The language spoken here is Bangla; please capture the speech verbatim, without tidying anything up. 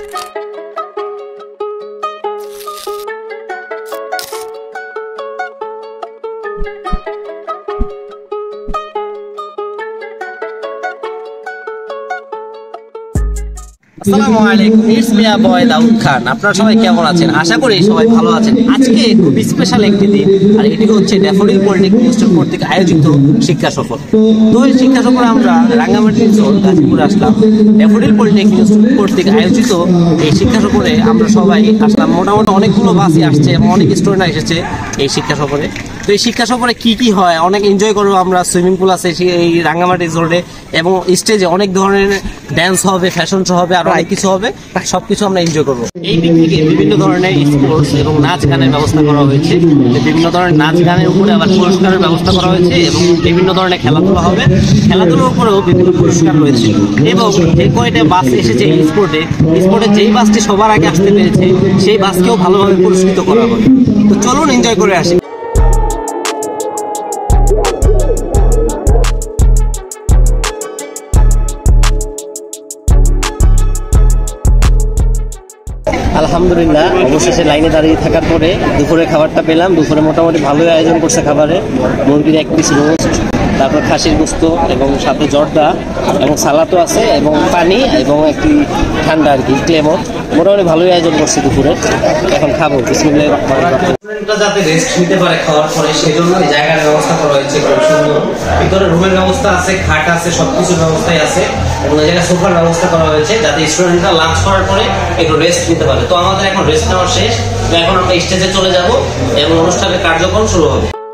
আসসালামু আলাইকুম, ইটস মি বয় দাউদ খান। আপনারা সবাই কেমন আছেন? আশা করি সবাই ভালো আছেন। আজকে খুব স্পেশাল একটি দিন, আর এটি হচ্ছে ড্যাফোডিল পলিটেকনিক ইনস্টিটিউট কর্তৃক আয়োজিত শিক্ষা সফর। তো এই শিক্ষা সফরে আমরা রাঙ্গামাটি গাজীপুরে আসলাম। ড্যাফোডিল পলিটেকনিক ইনস্টিটিউট কর্তৃক আয়োজিত এই শিক্ষা সফরে আমরা সবাই আসলাম। মোটামুটি অনেকগুলো বাসই আসছে এবং অনেক স্টুডেন্ট এসেছে এই শিক্ষা সফরে। তো এই শিক্ষা সফরে কি কি হয়, অনেক এনজয় করবো আমরা। সুইমিং পুল আছে এই রাঙ্গামাটি রিসোর্টে এবং স্টেজে অনেক ধরনের ড্যান্স হবে, ফ্যাশন শো হবে, আর অনেক কিছু হবে। সবকিছু আমরা এনজয় করবো। এই দিক থেকে বিভিন্ন ধরনের স্পোর্টস এবং নাচ গানের ব্যবস্থা করা হয়েছে। বিভিন্ন ধরনের নাচ গানের উপরে আবার পুরস্কারের ব্যবস্থা করা হয়েছে এবং বিভিন্ন ধরনের খেলাধুলা হবে। খেলাধুলার উপরেও বিভিন্ন পুরস্কার রয়েছে এবং যে কয়টা বাস এসেছে এই স্পোর্টে, স্পোর্টে যেই বাসটি সবার আগে আসতে পেরেছে সেই বাসকেও ভালোভাবে পুরস্কৃত করা হবে। তো চলুন এনজয় করে আসি। আলহামদুলিল্লাহ, অবশেষে লাইনে দাঁড়িয়ে থাকার পরে দুপুরে খাবারটা পেলাম। দুপুরে মোটামুটি ভালোই আয়োজন করছে খাবারে। মুরগির এক পিস রোস্ট, তারপর খাসির গোস্ত এবং সাথে জর্দা এবং সালাদও আছে এবং পানি এবং একটি ঠান্ডা আর কি ক্লেমর। মোটামুটি ভালোই আয়োজন করছে দুপুরে। এখন খাবো। বিসমিল্লাহির রহমানির রহিম। স্টুডেন্টরা যাতে রেস্ট নিতে পারে খাওয়ার পরে, সেই জন্য এই জায়গার ব্যবস্থা করা হয়েছে খুব সুন্দর। ভিতরে রুমের ব্যবস্থা আছে, খাট আছে, সবকিছুর ব্যবস্থাই আছে এবং এই জায়গায় সোফার ব্যবস্থা করা হয়েছে যাতে স্টুডেন্টরা লাঞ্চ করার পরে একটু রেস্ট নিতে পারে। তো আমাদের এখন রেস্ট নেওয়া শেষ। তো এখন আমরা স্টেজে চলে যাব এবং অনুষ্ঠানের কার্যক্রম শুরু হবে।